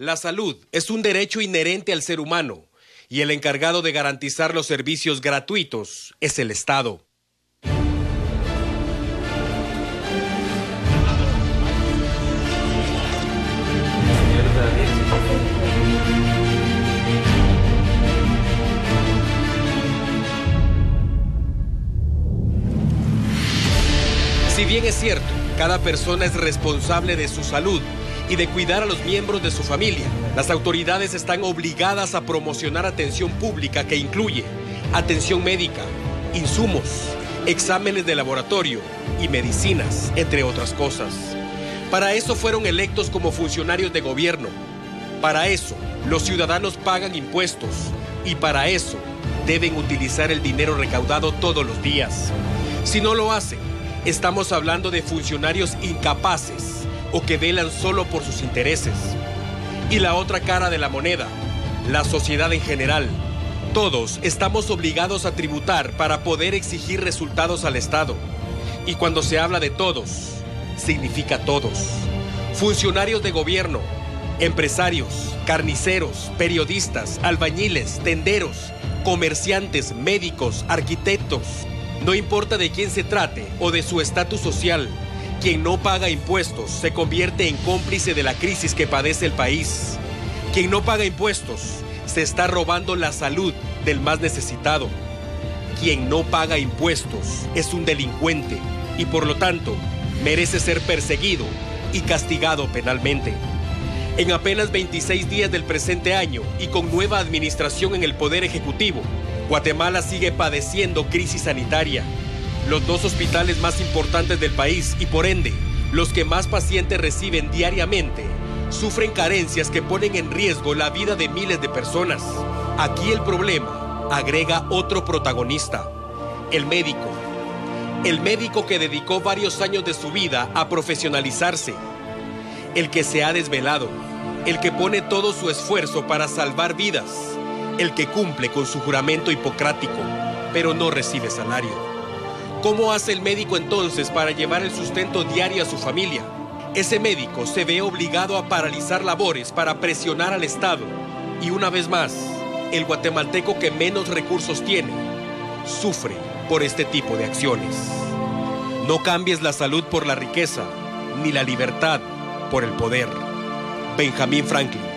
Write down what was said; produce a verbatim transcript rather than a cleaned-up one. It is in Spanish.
la salud es un derecho inherente al ser humano y el encargado de garantizar los servicios gratuitos es el Estado. Si bien es cierto, cada persona es responsable de su salud y de cuidar a los miembros de su familia, las autoridades están obligadas a promocionar atención pública que incluye atención médica, insumos, exámenes de laboratorio y medicinas, entre otras cosas. Para eso fueron electos como funcionarios de gobierno. Para eso, los ciudadanos pagan impuestos y para eso deben utilizar el dinero recaudado todos los días. Si no lo hacen, estamos hablando de funcionarios incapaces o que velan solo por sus intereses. Y la otra cara de la moneda, la sociedad en general. Todos estamos obligados a tributar para poder exigir resultados al Estado. Y cuando se habla de todos, significa todos. Funcionarios de gobierno, empresarios, carniceros, periodistas, albañiles, tenderos, comerciantes, médicos, arquitectos. No importa de quién se trate o de su estatus social, quien no paga impuestos se convierte en cómplice de la crisis que padece el país. Quien no paga impuestos se está robando la salud del más necesitado. Quien no paga impuestos es un delincuente y por lo tanto merece ser perseguido y castigado penalmente. En apenas veintiséis días del presente año y con nueva administración en el Poder Ejecutivo, Guatemala sigue padeciendo crisis sanitaria. Los dos hospitales más importantes del país y por ende, los que más pacientes reciben diariamente, sufren carencias que ponen en riesgo la vida de miles de personas. Aquí el problema agrega otro protagonista, el médico. El médico que dedicó varios años de su vida a profesionalizarse, el que se ha desvelado, el que pone todo su esfuerzo para salvar vidas, el que cumple con su juramento hipocrático, pero no recibe salario. ¿Cómo hace el médico entonces para llevar el sustento diario a su familia? Ese médico se ve obligado a paralizar labores para presionar al Estado. Y una vez más, el guatemalteco que menos recursos tiene, sufre por este tipo de acciones. No cambies la salud por la riqueza, ni la libertad por el poder. Benjamín Franklin.